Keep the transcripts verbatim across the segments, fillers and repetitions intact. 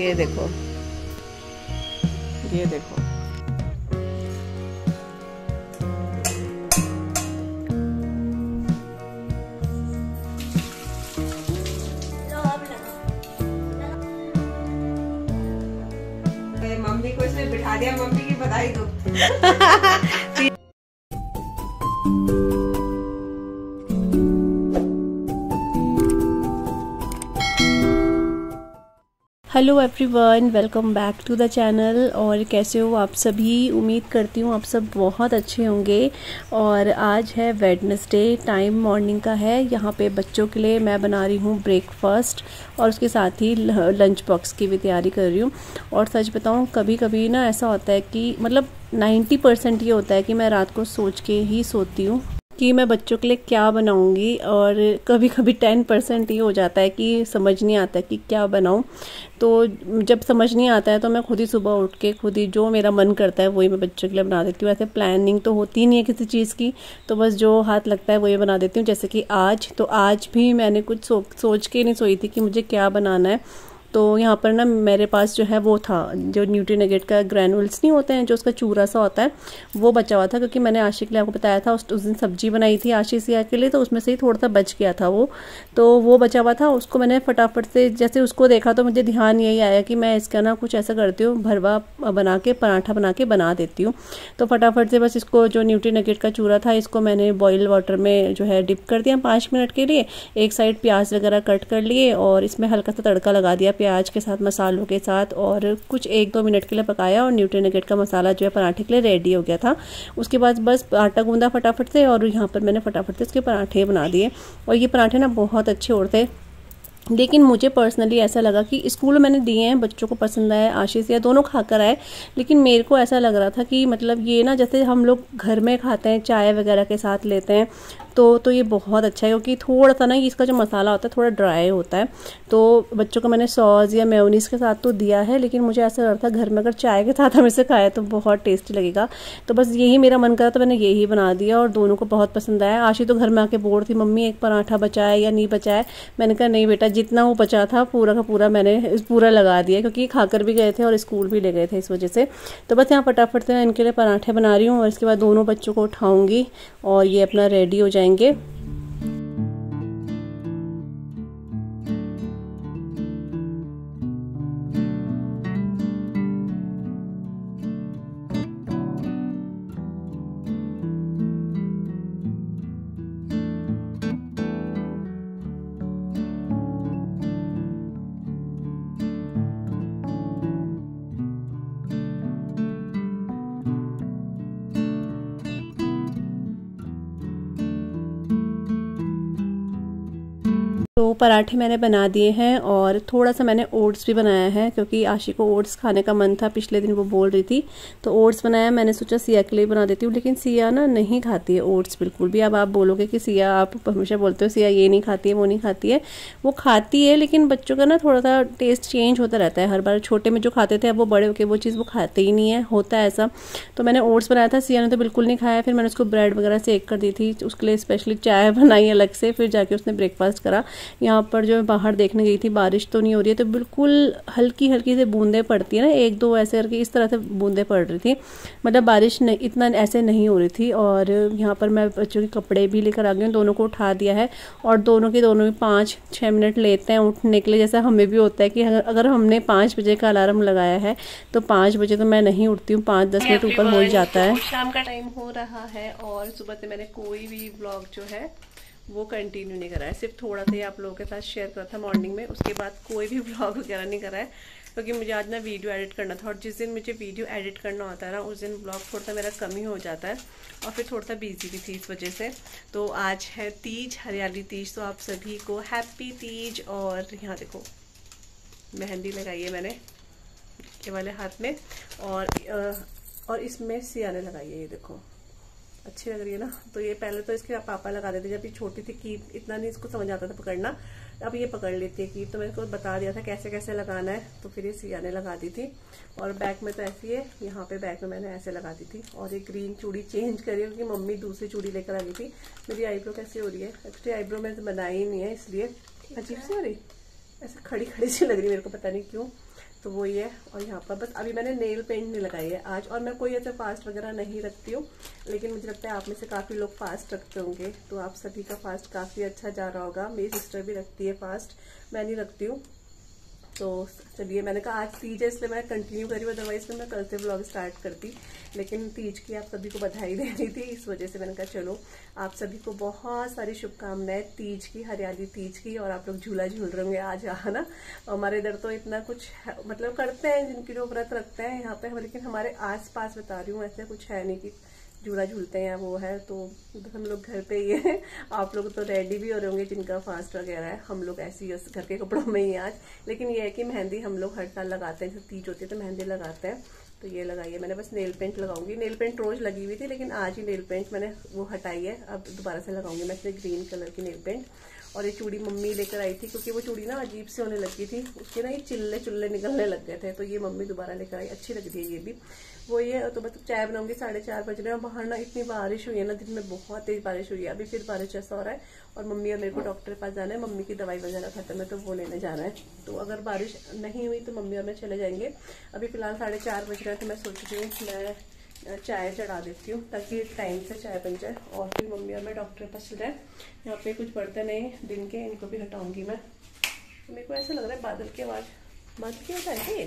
ये देखो, ये देखो। मम्मी को इसमें बिठा दिया, मम्मी की बधाई दो। Hello everyone, welcome back to the channel. और कैसे हो आप सभी? उम्मीद करती हूँ आप सब बहुत अच्छे होंगे। और आज है वेडनेसडे, टाइम मॉर्निंग का है। यहाँ पे बच्चों के लिए मैं बना रही हूँ ब्रेकफास्ट और उसके साथ ही लंच बॉक्स की भी तैयारी कर रही हूँ। और सच बताऊँ, कभी कभी ना ऐसा होता है कि मतलब नाइन्टी परसेंट ये होता है कि मैं रात को सोच के ही सोती हूँ कि मैं बच्चों के लिए क्या बनाऊंगी, और कभी कभी टेन परसेंट ये हो जाता है कि समझ नहीं आता कि क्या बनाऊं। तो जब समझ नहीं आता है तो मैं खुद ही सुबह उठ के खुद ही जो मेरा मन करता है वही मैं बच्चों के लिए बना देती हूँ। ऐसे प्लानिंग तो होती नहीं है किसी चीज़ की, तो बस जो हाथ लगता है वही बना देती हूँ। जैसे कि आज तो आज भी मैंने कुछ सो, सोच के नहीं सोई थी कि मुझे क्या बनाना है। तो यहाँ पर ना मेरे पास जो है वो था, जो न्यूट्रीनेगेट का ग्रैनुल्स नहीं होते हैं, जो उसका चूरा सा होता है, वो बचा हुआ था। क्योंकि मैंने आशिक के लिए आपको बताया था, उस, उस दिन सब्जी बनाई थी आशिक सिया के लिए, तो उसमें से ही थोड़ा सा बच गया था वो। तो वो बचा हुआ था, उसको मैंने फटाफट से जैसे उसको देखा तो मुझे ध्यान यही आया कि मैं इसका ना कुछ ऐसा करती हूँ, भरवा बना के पराठा बना के बना देती हूँ। तो फटाफट से बस इसको, जो न्यूट्रीनेगेट का चूरा था, इसको मैंने बॉयल वाटर में जो है डिप कर दिया पाँच मिनट के लिए। एक साइड प्याज वगैरह कट कर लिए और इसमें हल्का सा तड़का लगा दिया प्याज के साथ, मसालों के साथ, और कुछ एक दो मिनट के लिए पकाया। और न्यूट्रीनेगेट का मसाला जो है पराठे के लिए रेडी हो गया था। उसके बाद बस आटा गूंदा फटाफट से, और यहाँ पर मैंने फटाफट से इसके पराठे बना दिए। और ये पराठे ना बहुत अच्छे उड़ते। लेकिन मुझे पर्सनली ऐसा लगा कि स्कूल में मैंने दिए हैं, बच्चों को पसंद आए, आशीष या दोनों खाकर आए, लेकिन मेरे को ऐसा लग रहा था कि मतलब ये ना जैसे हम लोग घर में खाते हैं चाय वगैरह के साथ लेते हैं, तो तो ये बहुत अच्छा है। क्योंकि थोड़ा सा ना इसका जो मसाला होता है थोड़ा ड्राई होता है। तो बच्चों को मैंने सॉस या मेयोनीज के साथ तो दिया है, लेकिन मुझे ऐसा लग रहा था घर में अगर चाय के साथ हम इसे खाए तो बहुत टेस्टी लगेगा। तो बस यही मेरा मन करा, तो मैंने यही बना दिया और दोनों को बहुत पसंद आया। आशी तो घर में आके बोर थी, मम्मी एक पराठा बचा है या नहीं बचा है। मैंने कहा नहीं बेटा, जितना वो बचा था पूरा का पूरा मैंने पूरा लगा दिया, क्योंकि खाकर भी गए थे और स्कूल भी ले गए थे इस वजह से। तो बस यहाँ फटाफट से इनके लिए पराठे बना रही हूँ और इसके बाद दोनों बच्चों को उठाऊंगी और ये अपना रेडी हो जाएंगे। तो पराठे मैंने बना दिए हैं और थोड़ा सा मैंने ओट्स भी बनाया है, क्योंकि आशी को ओट्स खाने का मन था, पिछले दिन वो बोल रही थी। तो ओट्स बनाया, मैंने सोचा सिया के लिए बना देती हूँ, लेकिन सिया ना नहीं खाती है ओट्स बिल्कुल भी। अब आप बोलोगे कि सिया, आप हमेशा बोलते हो सिया ये नहीं खाती है वो नहीं खाती है, वो खाती है, लेकिन बच्चों का ना थोड़ा सा टेस्ट चेंज होता रहता है हर बार। छोटे में जो खाते थे अब वो बड़े होकर वो चीज़ वो खाते ही नहीं है, होता है ऐसा। तो मैंने ओट्स बनाया था, सिया ने तो बिल्कुल नहीं खाया। फिर मैंने उसको ब्रेड वगैरह सेक कर दी थी, उसके लिए स्पेशली चाय बनाई अलग से, फिर जाके उसने ब्रेकफास्ट करा। यहाँ पर जो बाहर देखने गई थी, बारिश तो नहीं हो रही है, तो बिल्कुल हल्की हल्की से बूंदें पड़ती है ना, एक दो ऐसे करके इस तरह से बूंदें पड़ रही थी, मतलब बारिश नहीं, इतना ऐसे नहीं हो रही थी। और यहाँ पर मैं बच्चों के कपड़े भी लेकर आ गई हूँ, दोनों को उठा दिया है। और दोनों के दोनों भी पाँच छः मिनट लेते हैं उठने के लिए, जैसा हमें भी होता है कि अगर हमने पाँच बजे का अलार्म लगाया है तो पाँच बजे तो मैं नहीं उठती हूँ, पाँच दस मिनट ऊपर हो ही जाता है। शाम का टाइम हो रहा है और सुबह से मैंने कोई भी व्लॉग जो है वो कंटिन्यू नहीं करा है, सिर्फ थोड़ा सा ही आप लोगों के साथ शेयर करा था मॉर्निंग में। उसके बाद कोई भी व्लॉग वगैरह नहीं करा है, क्योंकि मुझे आज ना वीडियो एडिट करना था, और जिस दिन मुझे वीडियो एडिट करना होता है ना उस दिन व्लॉग थोड़ा सा मेरा कम ही हो जाता है, और फिर थोड़ा सा बिजी भी थी इस वजह से। तो आज है तीज, हरियाली तीज, तो आप सभी को हैप्पी तीज। और यहाँ देखो मेहंदी लगाई है मैंने ये वाले हाथ में, और और इसमें सिया ने लगाई है, ये देखो अच्छी लग रही है ना। तो ये पहले तो इसके पापा लगा देते जब ये छोटी थी, की इतना नहीं इसको समझ आता था पकड़ना, अब ये पकड़ लेती है की। तो मैंने इसको बता दिया था कैसे कैसे लगाना है, तो फिर ये सिया ने लगा दी थी। और बैक में तो ऐसी है, यहाँ पे बैक में मैंने ऐसे लगा दी थी। और ये ग्रीन चूड़ी चेंज करी क्योंकि मम्मी दूसरी चूड़ी लेकर आ गई थी। मेरी आईब्रो कैसी हो रही है, एक्चुअली आईब्रो मैंने बनाई ही नहीं है, इसलिए अजीब सी हो रही, ऐसे खड़ी खड़ी सी लग रही मेरे को, पता नहीं क्यों। तो वो ही है। और यहाँ पर बस अभी मैंने नेल पेंट नहीं लगाई है आज, और मैं कोई ऐसे फास्ट वगैरह नहीं रखती हूँ, लेकिन मुझे लगता है आप में से काफ़ी लोग फास्ट रखते होंगे, तो आप सभी का फास्ट काफ़ी अच्छा जा रहा होगा। मेरी सिस्टर भी रखती है फास्ट, मैं नहीं रखती हूँ। तो चलिए, मैंने कहा आज तीज है इसलिए मैं कंटिन्यू करी, अदरवाइज मैं कल से व्लॉग स्टार्ट करती, लेकिन तीज की आप सभी को बधाई देनी थी, इस वजह से मैंने कहा चलो आप सभी को बहुत सारी शुभकामनाएं तीज की, हरियाली तीज की। और आप लोग झूला झूल रहे होंगे आज, आना। हमारे इधर तो इतना कुछ मतलब करते हैं जिनकी जो व्रत रखते हैं यहाँ पे, लेकिन हमारे आस पास बता रही हूँ ऐसे कुछ है नहीं कि झूला झूलते हैं वो है, तो हम लोग घर पे ही है। आप लोग तो रेडी भी हो रहे होंगे जिनका फास्ट वगैरह है, हम लोग ऐसे ही घर के कपड़ों में ही आज। लेकिन ये है कि मेहंदी हम लोग हर साल लगाते हैं, जैसे तीज होती है तो मेहंदी लगाते हैं, तो ये लगाई है मैंने। बस नेल पेंट लगाऊंगी, नेल पेंट रोज लगी हुई थी लेकिन आज ही नेल पेंट मैंने वो हटाई है, अब दोबारा से लगाऊंगी मैं इसमें ग्रीन कलर की नेल पेंट। और ये चूड़ी मम्मी लेकर आई थी, क्योंकि वो चूड़ी ना अजीब से होने लगी थी, उसके ना ये चिल्ले चुल्ले निकलने लग गए थे, तो ये मम्मी दोबारा लेकर आई, अच्छी लग रही है ये भी। वो ये तो मतलब चाय बनाऊंगी, साढ़े चार बज रहे हैं, बाहर ना इतनी बारिश हुई है ना, दिन में बहुत तेज बारिश हुई है, अभी फिर बारिश ऐसा हो रहा है। और मम्मी और मेरे को डॉक्टर के पास जाना है, मम्मी की दवाई वगैरह खत्म है तो वो लेने जाना है, तो अगर बारिश नहीं हुई तो मम्मी और मैं चले जाएंगे। अभी फिलहाल साढ़े चार बज रहे हैं, तो मैं सोच रही हूँ मैं चाय चढ़ा देती हूँ ताकि टाइम से चाय बन जाए, और फिर मम्मी और मैं डॉक्टर के पास चल जाए। यहाँ पे कुछ बर्तन है दिन के, इनको भी हटाऊंगी मैं। मेरे को ऐसा लग रहा है बादल की आवाज़, बादल की आवाज़ है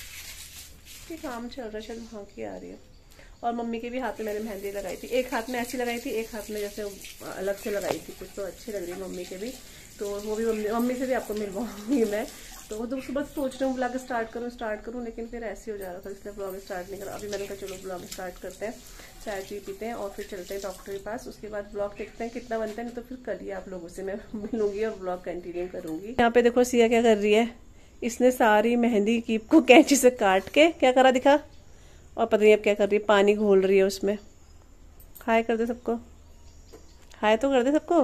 ये काम चल रहा है शायद, वहाँ की आ रही है। और मम्मी के भी हाथ में मैंने मेहंदी लगाई थी, एक हाथ में ऐसी लगाई थी, एक हाथ में जैसे अलग से लगाई थी, कुछ तो अच्छी लग रही है मम्मी के भी, तो वो भी मम्मी मम्मी से भी आपको मिलवाऊंगी मैं। तो वो तो सुबह सोच रही हूँ ब्लॉग स्टार्ट करूँ स्टार्ट करूँ लेकिन फिर ऐसे हो जा रहा था, इसलिए ब्लॉग स्टार्ट नहीं करा। अभी मैंने कहा चलो ब्लॉग स्टार्ट करते हैं, चाय ची पीते हैं और फिर चलते हैं डॉक्टर के पास, उसके बाद ब्लॉग देखते हैं कितना बनता है, नहीं तो फिर कल ही आप लोगों से मैं मिलूंगी और ब्लॉग कंटिन्यू करूंगी। यहाँ पे देखो सिया क्या कर रही है, इसने सारी मेहंदी कीप को कैंची से काट के क्या करा दिखा, और पता नहीं अब क्या कर रही है, पानी घोल रही है उसमें। हाय कर दे सबको, हाय तो कर दे सबको।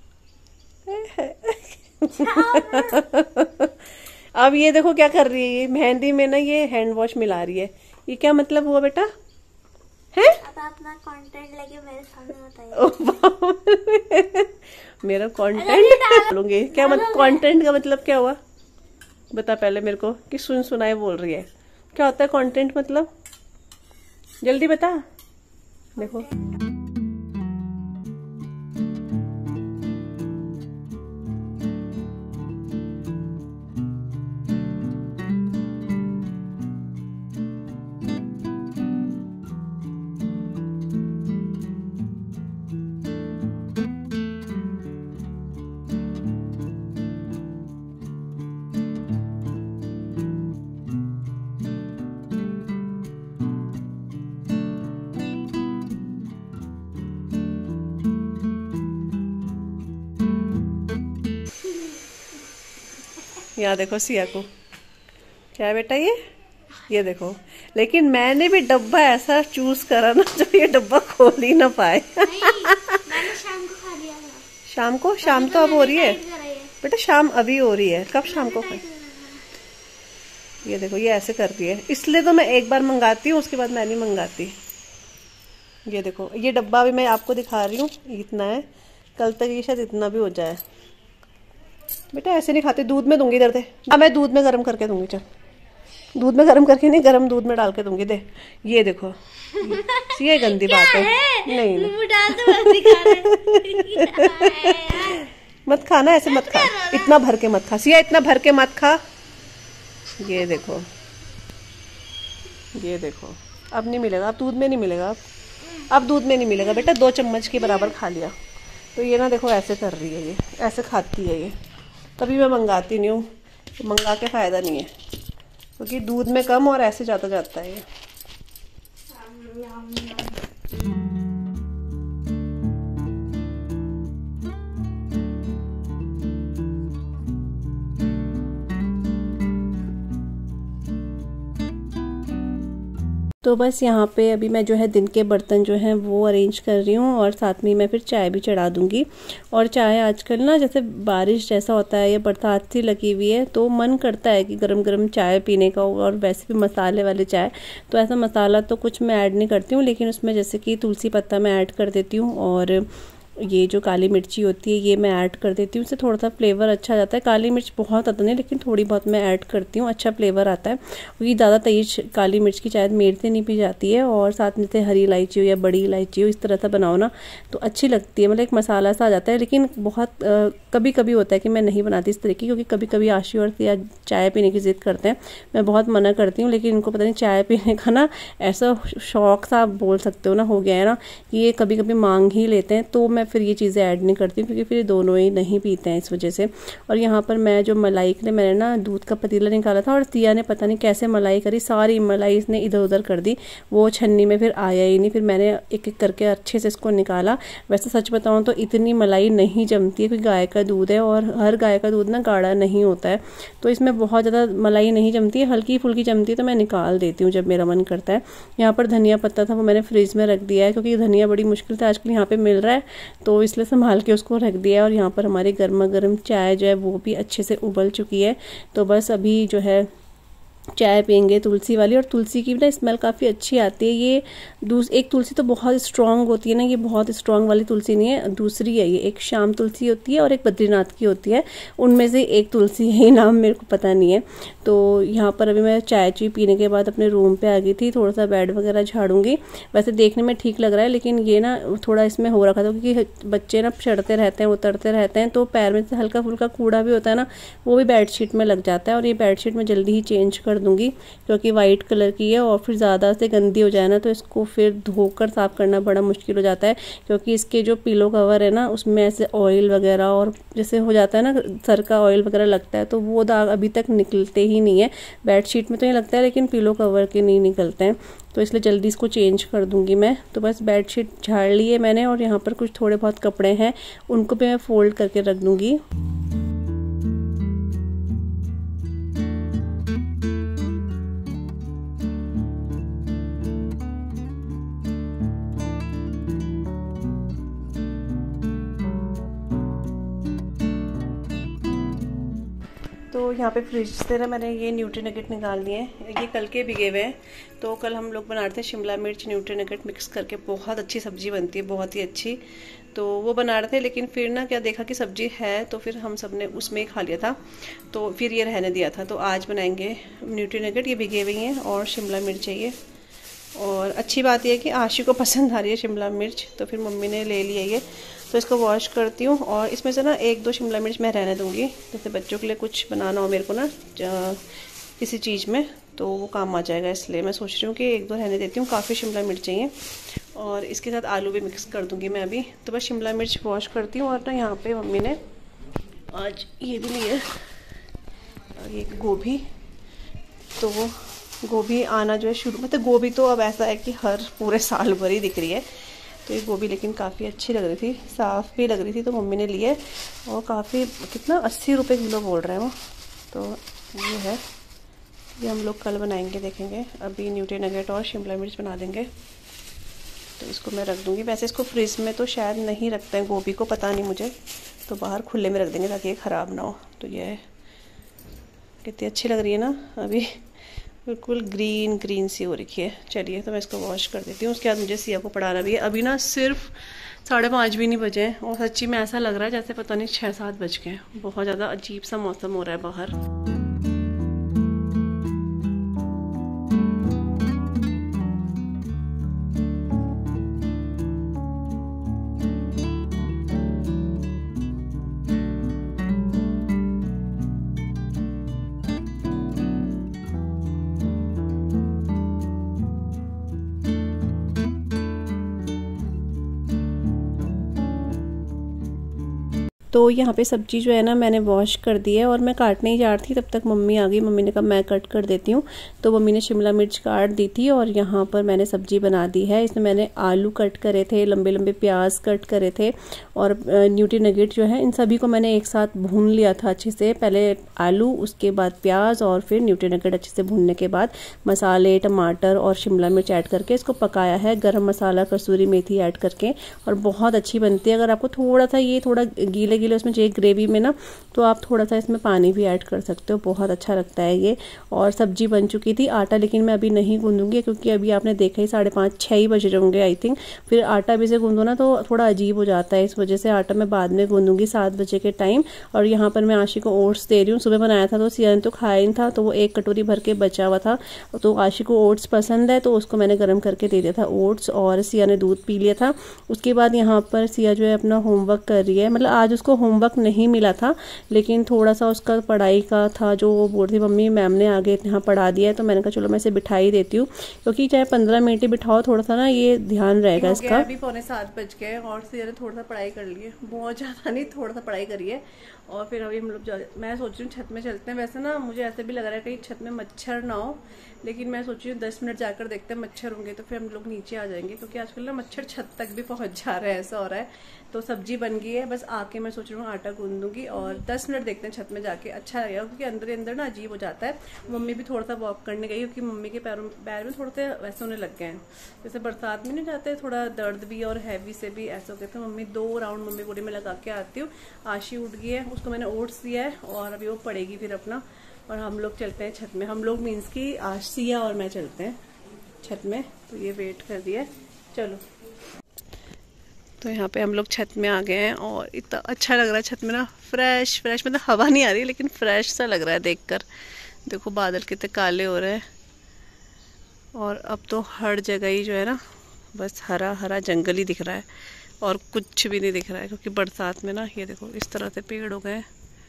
अब ये देखो क्या कर रही है, ये मेहंदी में ना ये हैंड वॉश मिला रही है, ये क्या मतलब हुआ बेटा है? अब अपना कंटेंट लेके मेरे सामने बताइए। मेरा कंटेंट डालूंगी क्या, मतलब कंटेंट का मतलब क्या हुआ बता पहले मेरे को, कि सुन सुनाए बोल रही है, क्या होता है कंटेंट मतलब, जल्दी बता। देखो यहाँ देखो सिया को, क्या है बेटा ये ये देखो, लेकिन मैंने भी डब्बा ऐसा चूज करा ना जो ये डब्बा खोल ही ना पाए। मैंने शाम को खा लिया था। शाम को? शाम तो अब हो रही है बेटा, शाम अभी हो रही है, कब शाम को खाए? ये देखो ये ऐसे कर रही है, इसलिए तो मैं एक बार मंगाती हूँ उसके बाद मैं नहीं मंगाती। ये देखो ये डब्बा भी मैं आपको दिखा रही हूँ, इतना है, कल तक ये शायद इतना भी हो जाए। बेटा ऐसे नहीं खाते, दूध में दूंगी, इधर दे। अब मैं दूध में गर्म करके दूंगी, चल दूध में गर्म करके नहीं, गर्म दूध में डाल के दूंगी, दे। ये देखो ये गंदी बात है, नहीं नहीं मत खाना, ऐसे मत खा, इतना भर के मत खा सिया, इतना भर के मत खा। ये देखो ये देखो अब नहीं मिलेगा, अब दूध में नहीं मिलेगा, अब अब दूध में नहीं मिलेगा बेटा, दो चम्मच के बराबर खा लिया। तो ये ना देखो ऐसे कर रही है, ये ऐसे खाती है ये, तभी मैं मंगाती नहीं हूँ, तो मंगा के फ़ायदा नहीं है, क्योंकि दूध में कम और ऐसे ज़्यादा जाता है ये। तो बस यहाँ पे अभी मैं जो है दिन के बर्तन जो हैं वो अरेंज कर रही हूँ, और साथ में मैं फिर चाय भी चढ़ा दूँगी। और चाय आजकल ना जैसे बारिश जैसा होता है या बरसात सी लगी हुई है, तो मन करता है कि गरम गरम चाय पीने का, और वैसे भी मसाले वाले चाय, तो ऐसा मसाला तो कुछ मैं ऐड नहीं करती हूँ, लेकिन उसमें जैसे कि तुलसी पत्ता मैं ऐड कर देती हूँ, और ये जो काली मिर्ची होती है ये मैं ऐड कर देती हूँ, इससे थोड़ा सा फ्लेवर अच्छा जाता है। काली मिर्च बहुत आता नहीं लेकिन थोड़ी बहुत मैं ऐड करती हूँ, अच्छा फ्लेवर आता है। क्योंकि ज़्यादा तेज काली मिर्च की शायद मेरे से नहीं पी जाती है। और साथ में जैसे हरी इलायची हो या बड़ी इलायची हो, इस तरह से बनाओ ना तो अच्छी लगती है, मतलब एक मसाला सा आ जाता है। लेकिन बहुत आ, कभी कभी होता है कि मैं नहीं बनाती इस तरीके, क्योंकि कभी कभी आशी और या चाय पीने की ज़िद करते हैं। मैं बहुत मना करती हूँ, लेकिन इनको पता नहीं चाय पीने का ना ऐसा शौक सा आप बोल सकते हो ना हो गया है ना कि ये कभी कभी मांग ही लेते हैं। तो मैं फिर ये चीज़ें ऐड नहीं करती हूँ, क्योंकि फिर दोनों ही नहीं पीते हैं इस वजह से। और यहाँ पर मैं जो मलाई के लिए मैंने ना दूध का पतीला निकाला था, और सिया ने पता नहीं कैसे मलाई करी, सारी मलाई इसने इधर उधर कर दी, वो छन्नी में फिर आया ही नहीं। फिर मैंने एक एक करके अच्छे से इसको निकाला। वैसे सच बताऊँ तो इतनी मलाई नहीं जमती है, क्योंकि गाय का दूध है और हर गाय का दूध ना गाढ़ा नहीं होता है, तो इसमें बहुत ज़्यादा मलाई नहीं जमती है, हल्की फुल्की जमती है। तो मैं निकाल देती हूँ जब मेरा मन करता है। यहाँ पर धनिया पत्ता था वो मैंने फ्रिज में रख दिया है, क्योंकि धनिया बड़ी मुश्किल से आजकल यहाँ पे मिल रहा है, तो इसलिए संभाल के उसको रख दिया है। और यहाँ पर हमारी गर्मा गर्म चाय जो है वो भी अच्छे से उबल चुकी है। तो बस अभी जो है चाय पियेंगे तुलसी वाली, और तुलसी की ना स्मेल काफ़ी अच्छी आती है। ये दूस एक तुलसी तो बहुत स्ट्रांग होती है ना, ये बहुत स्ट्रांग वाली तुलसी नहीं है, दूसरी है ये, एक शाम तुलसी होती है और एक बद्रीनाथ की होती है, उनमें से एक तुलसी है, नाम मेरे को पता नहीं है। तो यहाँ पर अभी मैं चाय ची पीने के बाद अपने रूम पे आ गई थी, थोड़ा सा बेड वगैरह झाड़ूंगी। वैसे देखने में ठीक लग रहा है, लेकिन ये ना थोड़ा इसमें हो रखा था, क्योंकि बच्चे ना चढ़ते रहते हैं उतरते रहते हैं, तो पैर में से हल्का फुल्का कूड़ा भी होता है ना, वो भी बेडशीट में लग जाता है। और ये बेडशीट मैं जल्दी ही चेंज कर दूंगी, क्योंकि वाइट कलर की है, और फिर ज़्यादा से गंदी हो जाए ना तो इसको फिर धोकर साफ़ करना बड़ा मुश्किल हो जाता है। क्योंकि इसके जो पिलो कवर है ना उसमें ऐसे ऑयल वगैरह और जैसे हो जाता है ना सर का ऑयल वगैरह लगता है, तो वो दाग अभी तक निकलते ही नहीं है। बेडशीट में तो ये लगता है, लेकिन पिलो कवर के नहीं निकलते हैं, तो इसलिए जल्दी इसको चेंज कर दूंगी मैं। तो बस बेडशीट झाड़ ली है मैंने, और यहाँ पर कुछ थोड़े बहुत कपड़े हैं उनको भी मैं फोल्ड करके रख दूंगी। तो यहाँ पे फ्रिज से ना मैंने ये न्यूट्री नगेट निकाल लिए हैं, ये कल के भिगे हुए हैं। तो कल हम लोग बनाते हैं शिमला मिर्च न्यूट्री नगेट मिक्स करके, बहुत अच्छी सब्जी बनती है, बहुत ही अच्छी। तो वो बना रहे थे, लेकिन फिर ना क्या देखा कि सब्जी है, तो फिर हम सब ने उसमें ही खा लिया था, तो फिर ये रहने दिया था। तो आज बनाएंगे न्यूट्री नगेट, ये भिगे हुए हैं और शिमला मिर्च है ये। और अच्छी बात यह है कि आशी को पसंद आ रही है शिमला मिर्च, तो फिर मम्मी ने ले लिया ये। तो इसको वॉश करती हूँ, और इसमें से ना एक दो शिमला मिर्च मैं रहने दूँगी, जैसे बच्चों के लिए कुछ बनाना हो मेरे को ना किसी चीज़ में, तो वो काम आ जाएगा, इसलिए मैं सोच रही हूँ कि एक दो रहने देती हूँ। काफ़ी शिमला मिर्च चाहिए, और इसके साथ आलू भी मिक्स कर दूँगी मैं अभी। तो बस शिमला मिर्च वॉश करती हूँ। और ना यहाँ पे मम्मी ने आज ये भी लिए, और ये गोभी, तो वो गोभी आना जो है शुरू, मतलब गोभी तो अब ऐसा है कि हर पूरे साल भर ही दिख रही है। तो ये गोभी लेकिन काफ़ी अच्छी लग रही थी, साफ़ भी लग रही थी, तो मम्मी ने लिए। और काफ़ी कितना अस्सी रुपये किलो बोल रहे हैं वो। तो ये है, ये हम लोग कल बनाएंगे, देखेंगे। अभी न्यूट्री नगेट और शिमला मिर्च बना देंगे, तो इसको मैं रख दूँगी। वैसे इसको फ्रिज में तो शायद नहीं रखते हैं गोभी को, पता नहीं मुझे, तो बाहर खुले में रख देंगे ताकि ये ख़राब ना हो। तो ये कितनी अच्छी लग रही है ना, अभी बिल्कुल ग्रीन ग्रीन सी हो रखी है। चलिए तो मैं इसको वॉश कर देती हूँ। उसके बाद मुझे सिया को पढ़ाना भी है। अभी ना सिर्फ साढ़े पाँच भी नहीं बजे हैं, और सच्ची में ऐसा लग रहा है जैसे पता नहीं छः सात बज गए। बहुत ज़्यादा अजीब सा मौसम हो रहा है बाहर। तो यहाँ पे सब्जी जो है ना मैंने वॉश कर दी है, और मैं काटने ही जा रही थी, तब तक मम्मी आ गई। मम्मी ने कहा मैं कट कर देती हूँ, तो मम्मी ने शिमला मिर्च काट दी थी, और यहाँ पर मैंने सब्जी बना दी है। इसमें मैंने आलू कट करे थे, लंबे लंबे प्याज कट करे थे, और न्यूट्री नगेट जो है इन सभी को मैंने एक साथ भून लिया था अच्छे से। पहले आलू, उसके बाद प्याज, और फिर न्यूट्री नगेट अच्छे से भूनने के बाद मसाले, टमाटर और शिमला मिर्च ऐड करके इसको पकाया है, गरम मसाला, कसूरी मेथी ऐड करके, और बहुत अच्छी बनती है। अगर आपको थोड़ा सा ये थोड़ा गीले के लिए उसमें चाहिए ग्रेवी में ना, तो आप थोड़ा सा इसमें पानी भी ऐड कर सकते हो, बहुत अच्छा लगता है ये। और सब्जी बन चुकी थी, आटा लेकिन मैं अभी नहीं गूंदूंगी क्योंकि अभी आपने देखा ही साढ़े पाँच छः ही बज रहे होंगे आई थिंक। फिर आटा भी से गूंदो ना तो थोड़ा अजीब हो जाता है, इस वजह से आटा मैं बाद में गूंदूंगी सात बजे के टाइम। और यहाँ पर मैं आशी को ओट्स दे रही हूँ, सुबह बनाया था तो सिया ने तो खाया नहीं था, तो वो एक कटोरी भर के बचा हुआ था। तो आशी को ओट्स पसंद है तो उसको मैंने गर्म करके दे दिया था ओट्स, और सिया ने दूध पी लिया था। उसके बाद यहाँ पर सिया जो है अपना होमवर्क कर रही है, मतलब आज उसको होमवर्क नहीं मिला था लेकिन थोड़ा सा उसका पढ़ाई का था, जो वो बोल रही मम्मी मैम ने आगे यहाँ पढ़ा दिया है, तो मैंने कहा चलो मैं इसे बिठा ही देती हूँ, क्योंकि चाहे पंद्रह मिनट ही बिठाओ थोड़ा सा ना ये ध्यान रहेगा इसका। अभी पौने सात बज गए और सिया ने थोड़ा सा पढ़ाई कर ली है, बहुत ज़्यादा नहीं, थोड़ा सा पढ़ाई करिए। और फिर अभी हम लोग, मैं सोच रही हूँ छत में चलते हैं। वैसे ना मुझे ऐसे भी लग रहा है कहीं छत में मच्छर ना हो, लेकिन मैं सोच रही हूँ दस मिनट जाकर देखते हैं, मच्छर होंगे तो फिर हम लोग नीचे आ जाएंगे, क्योंकि आजकल ना मच्छर छत तक भी पहुंच जा रहा है, ऐसा हो रहा है। तो सब्जी बन गई है, बस आके मैं सोच रही हूँ आटा गूंदूंगी और दस मिनट देखते हैं छत में जाके, अच्छा लगेगा, क्योंकि अंदर ही अंदर ना अजीब हो जाता है। मम्मी भी थोड़ा सा वॉक करने गई, क्योंकि मम्मी के पैरों पैर में थोड़े से वैसे होने लग गए हैं, जैसे बरसात में नहीं जाते, थोड़ा दर्द भी और हैवी से भी ऐसे हो गए। तो मम्मी दो राउंड मम्मी बॉडी में लगा के आती हूँ। आशी उठ गई है, उसको मैंने ओट्स दिया है और अभी वो पड़ेगी फिर अपना, और हम लोग चलते हैं छत में। हम लोग मीन्स की आशिया और मैं चलते हैं छत में, तो ये वेट कर दिया है, चलो। तो यहाँ पे हम लोग छत में आ गए हैं और इतना अच्छा लग रहा है छत में ना, फ्रेश फ्रेश, मतलब हवा नहीं आ रही लेकिन फ्रेश सा लग रहा है देखकर। देखो बादल कितने काले हो रहे हैं, और अब तो हर जगह ही जो है ना बस हरा हरा जंगल ही दिख रहा है और कुछ भी नहीं दिख रहा है, क्योंकि बरसात में ना ये देखो इस तरह से पेड़ हो गए।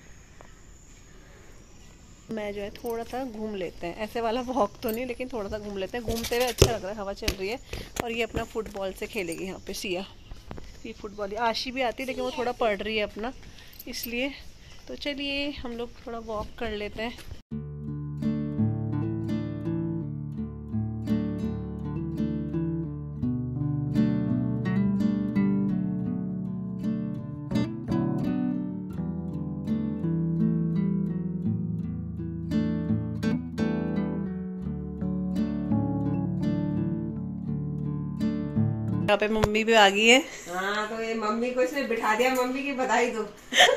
मैं जो है थोड़ा सा घूम लेते हैं, ऐसे वाला वॉक तो नहीं लेकिन थोड़ा सा घूम लेते हैं, घूमते हुए अच्छा लग रहा है, हवा चल रही है। और ये अपना फुटबॉल से खेलेगी यहाँ पे सिया, ये फुटबॉल। आशी भी आती है लेकिन वो थोड़ा पढ़ रही है अपना, इसलिए। तो चलिए हम लोग थोड़ा वॉक कर लेते हैं। यहाँ पे मम्मी भी आ गई है। हाँ, तो ये मम्मी को इसने बिठा दिया, मम्मी की बधाई दो।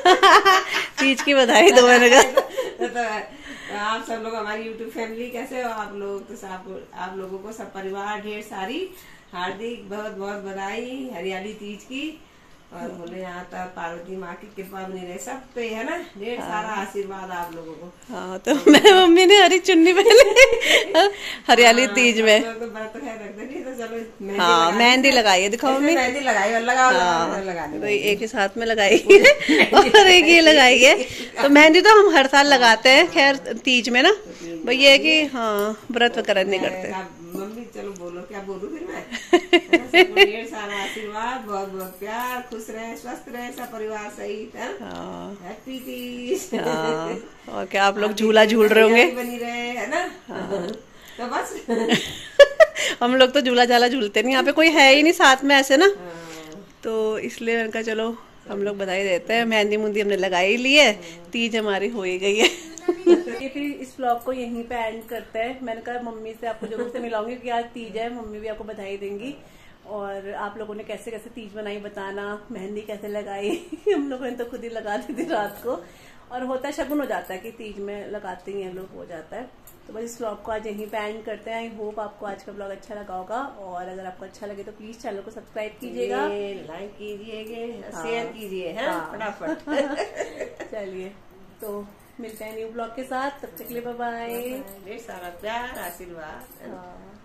तीज की बधाई दो मैंने कहा। तो, तो आप सब लोग, हमारी यूट्यूब फैमिली कैसे हो आप लोग, तो सब आप लोगों को, सब परिवार ढेर सारी हार्दिक बहुत बहुत बधाई हरियाली तीज की। और बोले यहाँ तक पार्वती माँ की कृपा बनी रहे सब पे, है ना, ढेर सारा आशीर्वाद आप लोगों को। हाँ, तो मैं मम्मी ने हरी चुन्नी पहले हरियाली तीज में, तो व्रत है रखते नहीं, तो चलो हाँ मेहंदी लगाई है, दिखाओ मम्मी, मेहंदी लगाई और लगाओ, हाँ, लगा तो एक ही साथ में लगाई है और एक ये लगाई है। तो मेहंदी तो हम हर साल लगाते हैं, खैर तीज में ना, भाई ये है कि हाँ व्रत वगैरह नहीं करते। मम्मी चलो बोलो, क्या बोलूं फिर मैं। ढेर सारा आशीर्वाद, बहुत बहुत प्यार, खुश रहे, स्वस्थ रहे सब परिवार सहित, हैप्पी तीज। और क्या आप लोग झूला झूल रहे होंगे, बनी रहे, है ना। तो बस हम लोग तो झूला झाला झूलते नहीं, यहाँ पे कोई है ही नहीं साथ में ऐसे ना, तो इसलिए मैंने कहा चलो हम लोग बधाई देते हैं। मेहंदी मुंदी हमने लगाई ली है, तीज हमारी हो ही गई है। ये फिर इस ब्लॉग को यहीं पे एंड करते हैं। मैंने कहा मम्मी से आपको जरूर से मिलाऊंगी कि आज तीज है, मम्मी भी आपको बधाई देंगी। और आप लोगों ने कैसे कैसे तीज बनाई बताना, मेहंदी कैसे लगाई हम लोगों ने तो खुद ही लगा दी थी रात को, और होता है शगुन हो जाता है कि तीज में लगाते ही हैं लोग, हो जाता है। तो बस इस ब्लॉग को आज यहीं पे एंड करते हैं। आई होप आपको आज का ब्लॉग अच्छा लगा होगा, और अगर आपको अच्छा लगे तो प्लीज चैनल को सब्सक्राइब कीजिएगा, लाइक कीजिएगा, शेयर कीजिए फटाफट। चलिए तो मिलते हैं न्यू ब्लॉग के साथ, तब तक के लिए बाय बाय। ढेर सारा प्यार आशीर्वाद।